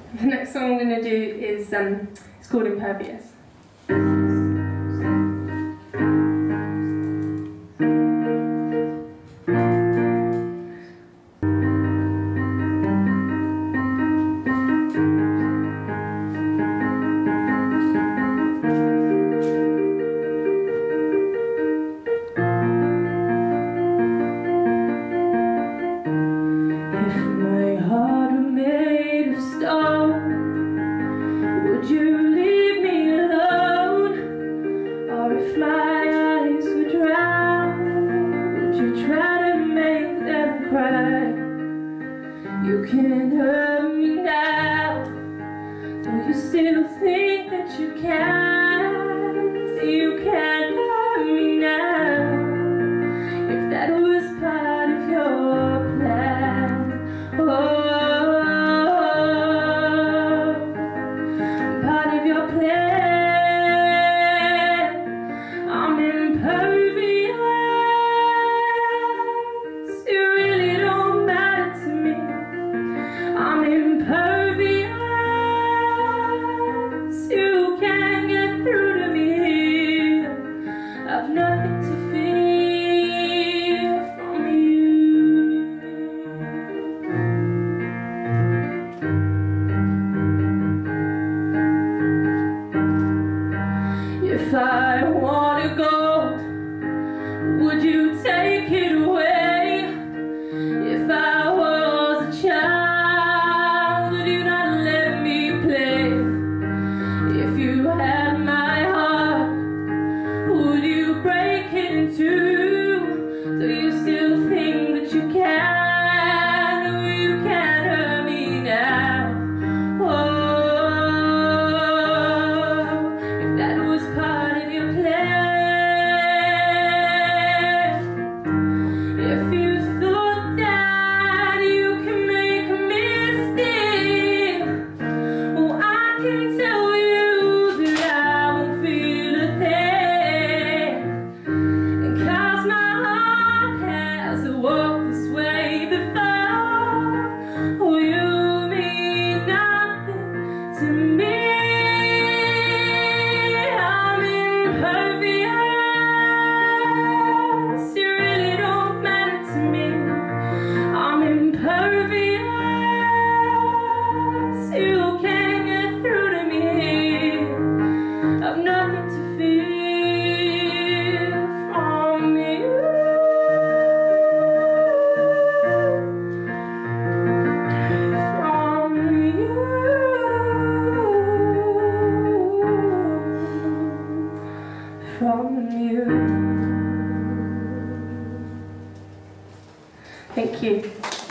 The next song I'm going to do is it's called Impervious. Would you leave me alone? Or if my eyes would drown, would you try to make them cry? You can hurt me now. Do you still think that you can? You can hurt me now. If that was part of your plan, oh. I've nothing to fear from you. If I want to go, would you take it away? If I was a child, would you not let me play? If you had my heart, would you break it in two? Do you still think that you can? Oh, you can't hurt me now. Oh, if that was part of your plan, if you thought that you can make a mistake, well, I can tell you that I won't feel a thing. Walked this way before. Oh, you mean nothing to me. I'm impervious. You really don't matter to me. I'm impervious. You can't get through to me. I've nothing to fear from you. From you. Thank you.